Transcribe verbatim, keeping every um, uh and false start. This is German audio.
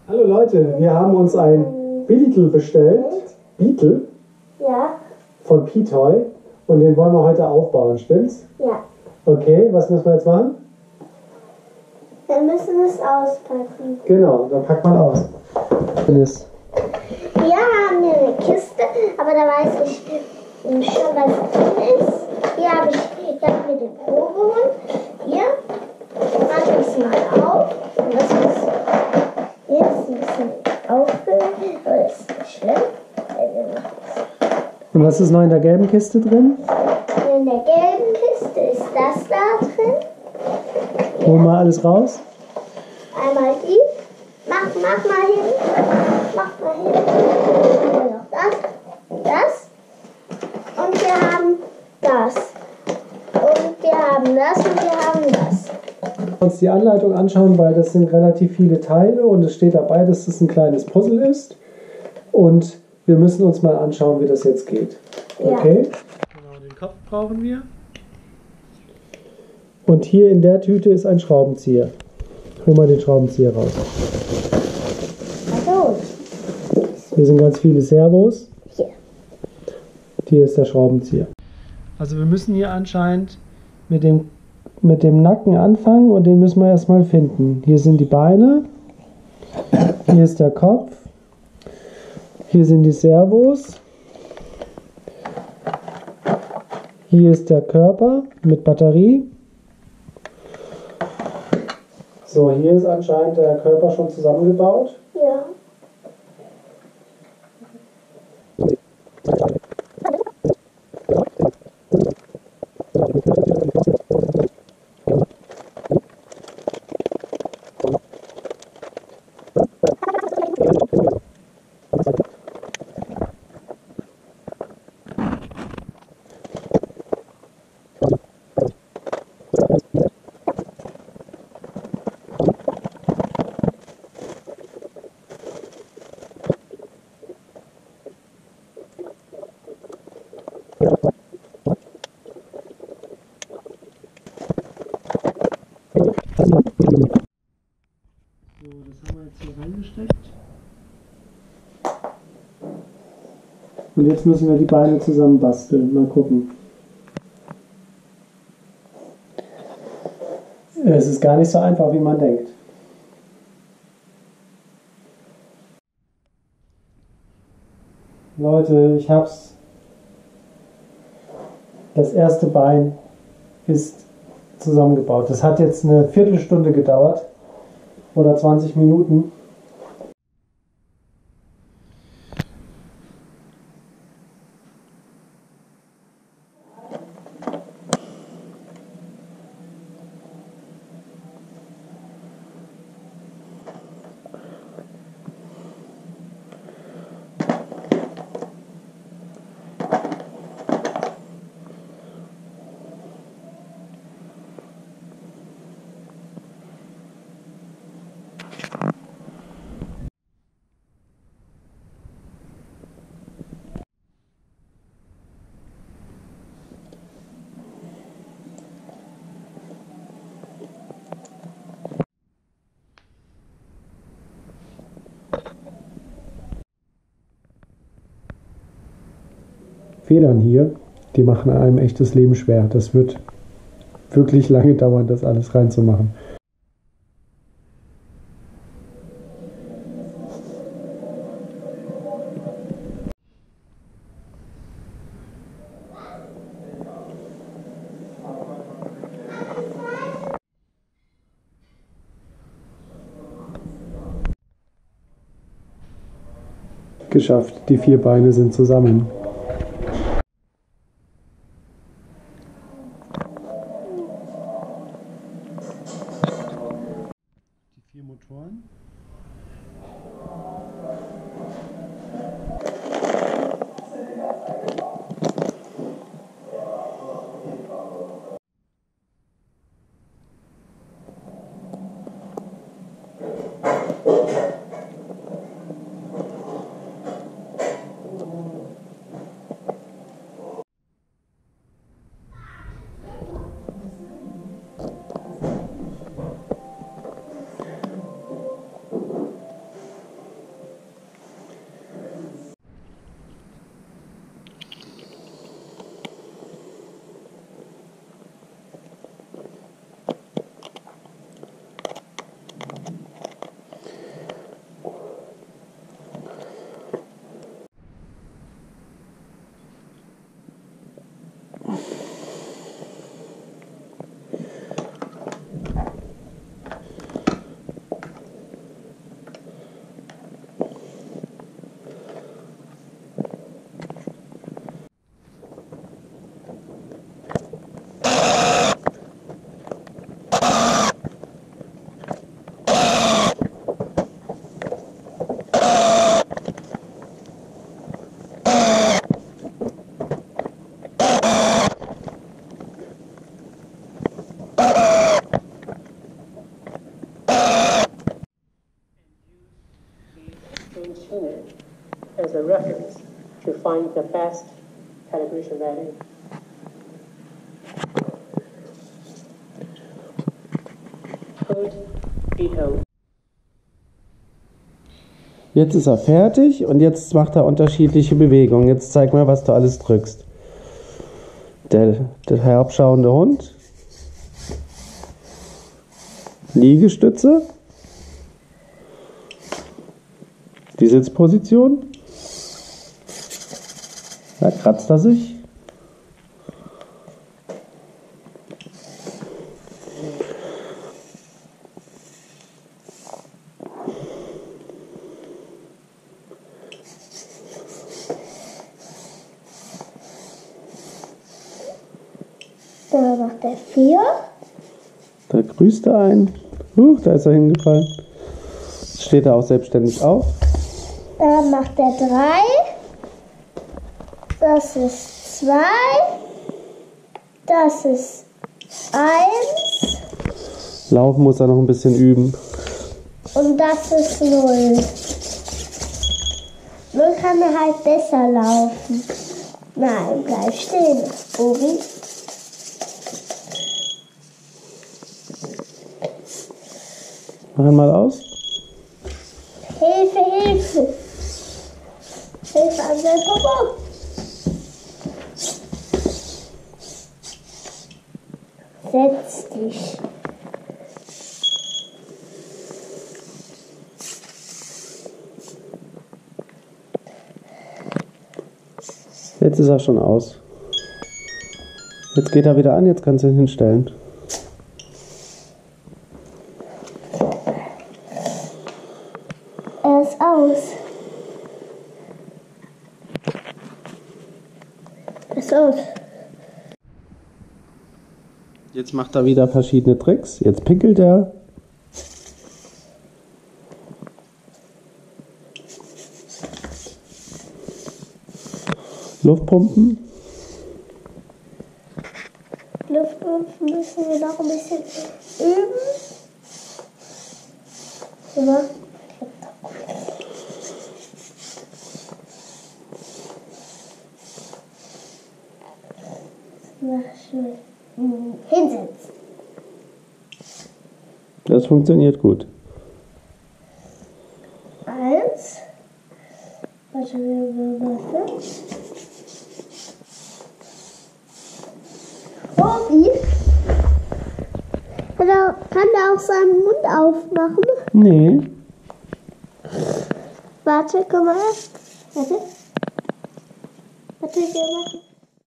Hallo Leute, wir haben uns ein Beetle bestellt. Beetle? Ja. Von P-Toy. Und den wollen wir heute aufbauen, stimmt's? Ja. Okay, was müssen wir jetzt machen? Wir müssen es auspacken. Genau, dann packt man aus. Ist. Hier haben wir eine Kiste, aber da weiß ich schon, was drin ist. Hier habe ich, hier haben wir den Pogo. Hier mache ich es mal auf. Und das ist, hier ist ein bisschen aufgehört, aber das ist nicht schlimm. Und was ist noch in der gelben Kiste drin? In der gelben Kiste ist das da drin. Holen wir alles raus? Einmal die. Mach, mach mal hin. Mach mal hin. Und noch das. Das. Und wir haben das. Und wir haben das und wir haben das. Uns die Anleitung anschauen, weil das sind relativ viele Teile und es steht dabei, dass das ein kleines Puzzle ist. Und wir müssen uns mal anschauen, wie das jetzt geht. Okay? Ja. Genau, den Kopf brauchen wir. Und hier in der Tüte ist ein Schraubenzieher. Hol mal den Schraubenzieher raus. Also. Hier sind ganz viele Servos. Hier. Hier ist der Schraubenzieher. Also wir müssen hier anscheinend mit dem, mit dem Nacken anfangen und den müssen wir erstmal finden. Hier sind die Beine. Hier ist der Kopf. Hier sind die Servos. Hier ist der Körper mit Batterie. So, hier ist anscheinend der Körper schon zusammengebaut. Ja. So, das haben wir jetzt hier reingesteckt. Und jetzt müssen wir die Beine zusammen basteln. Mal gucken. Es ist gar nicht so einfach, wie man denkt. Leute, ich hab's. Das erste Bein ist zusammengebaut. Das hat jetzt eine Viertelstunde gedauert. Oder zwanzig Minuten. Federn hier, die machen einem echtes Leben schwer. Das wird wirklich lange dauern, das alles reinzumachen. Geschafft, die vier Beine sind zusammen. Die vier Motoren. range here as a reference to find the best calibration value. Code veto. Jetzt ist er fertig und jetzt macht er unterschiedliche Bewegungen. Jetzt zeig mal, was du alles drückst. Der, der herabschauende Hund. Liegestütze. Die Sitzposition. Da kratzt er sich. Da macht er vier. Da grüßt er einen. Huch, da ist er hingefallen. Jetzt steht er auch selbstständig auf. Da macht er drei. Das ist zwei. Das ist eins. Laufen muss er noch ein bisschen üben. Und das ist null. Nun kann er halt besser laufen. Nein, bleib stehen, Obi. Mach ihn mal aus. Hilfe, Hilfe. Hilfe an seinem Papa. Setz dich. Jetzt ist er schon aus. Jetzt geht er wieder an, jetzt kannst du ihn hinstellen. Er ist aus. Er ist aus. Jetzt macht er wieder verschiedene Tricks. Jetzt pickelt er. Luftpumpen. Luftpumpen müssen wir noch ein bisschen üben. Immer. Hinsetzen. Das funktioniert gut. Eins. Warte, wir machen. Obi. Kann er, kann er auch seinen Mund aufmachen? Nee. Warte, komm mal. Warte. Warte, wir machen.